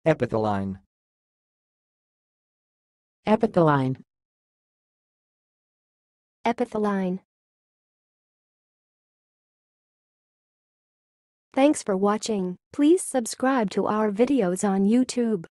epithalline, epithalline, epithalline. Thanks for watching. Please subscribe to our videos on YouTube.